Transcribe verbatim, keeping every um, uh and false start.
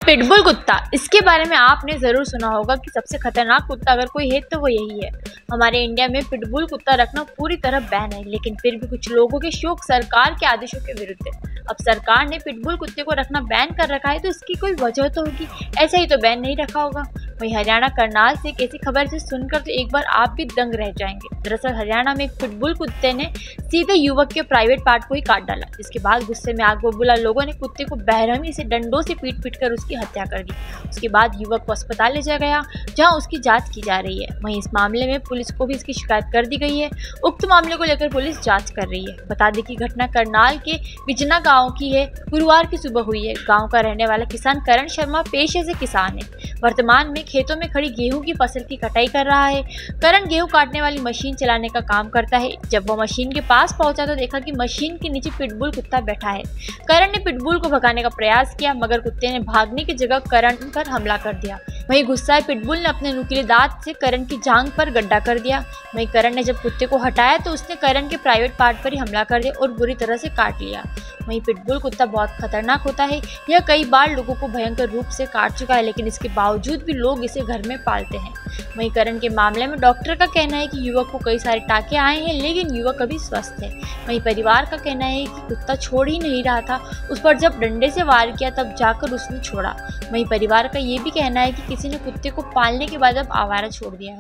Pitbull कुत्ता, इसके बारे में आपने ज़रूर सुना होगा कि सबसे खतरनाक कुत्ता अगर कोई है तो वो यही है। हमारे इंडिया में पिटबुल कुत्ता रखना पूरी तरह बैन है, लेकिन फिर भी कुछ लोगों के शौक सरकार के आदेशों के विरुद्ध है। अब सरकार ने पिटबुल कुत्ते को रखना बैन कर रखा है तो इसकी कोई वजह तो होगी, ऐसा ही तो बैन नहीं रखा होगा। वहीं हरियाणा करनाल से एक ऐसी खबर से सुनकर तो एक बार आप भी दंग रह जाएंगे। दरअसल हरियाणा में एक पिटबुल कुत्ते ने सीधे युवक के प्राइवेट पार्ट को ही काट डाला, जिसके बाद गुस्से में आग बबूला लोगों ने कुत्ते को बेरहमी से डंडों से पीट पीट कर उसकी हत्या कर दी। उसके बाद युवक को अस्पताल ले जाया गया, जहां उसकी जांच की जा रही है। वहीं इस मामले में पुलिस को भी इसकी शिकायत कर दी गई है। उक्त मामले को लेकर पुलिस जांच कर रही है। बता दें कि घटना करनाल के बिजना गांव की है। गुरुवार की सुबह हुई है। गांव का रहने वाला किसान करण शर्मा पेशे से किसान है। वर्तमान में खेतों में खड़ी गेहूं की फसल की कटाई कर रहा है। करण गेहूं काटने वाली मशीन चलाने का काम करता है। जब वो मशीन के पास पहुंचा तो देखा कि मशीन के नीचे पिटबुल कुत्ता बैठा है। करण ने पिटबुल को भगाने का प्रयास किया, मगर कुत्ते ने भागने की जगह करण पर हमला कर दिया। वहीं गुस्साए पिटबुल ने अपने नुकीले दांत से करण की जांघ पर गड्ढा कर दिया। वहीं करण ने जब कुत्ते को हटाया तो उसने करण के प्राइवेट पार्ट पर ही हमला कर दिया और बुरी तरह से काट लिया। वहीं पिटबुल कुत्ता बहुत खतरनाक होता है। यह कई बार लोगों को भयंकर रूप से काट चुका है, लेकिन इसके बावजूद भी लोग इसे घर में पालते हैं। वहीं करण के मामले में डॉक्टर का कहना है कि युवक को कई सारे टाके आए हैं, लेकिन युवक अभी स्वस्थ है। वहीं परिवार का कहना है कि कुत्ता छोड़ ही नहीं रहा था, उस पर जब डंडे से वार किया तब जाकर उसने छोड़ा। वहीं परिवार का ये भी कहना है कि किसी ने कुत्ते को पालने के बाद अब आवारा छोड़ दिया है।